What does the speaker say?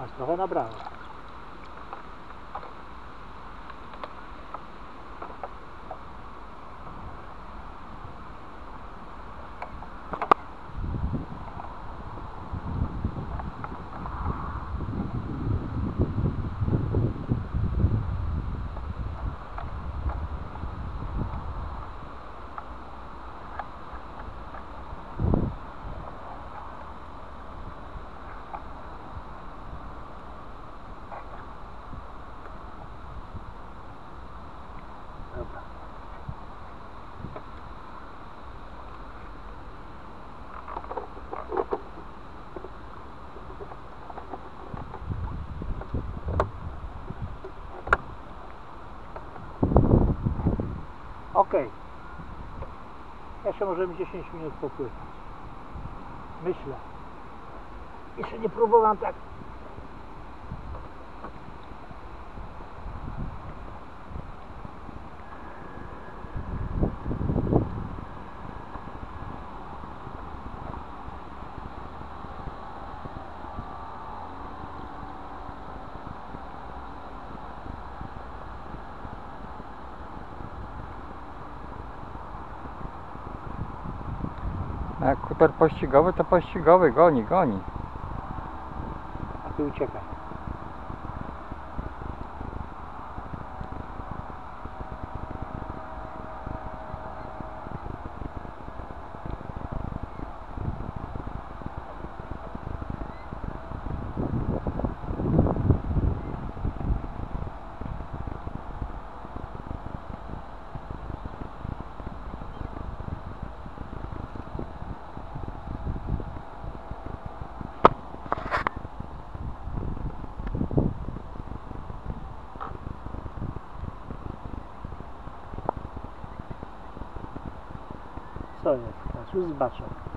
Aż trochę nabrało. Dobra. Okej. Jeszcze możemy 10 minut popływać. Myślę. Jeszcze nie próbowałem tak. Jak kuter pościgowy, to pościgowy, goni. A ty uciekaj. Co jest? Już zobaczę.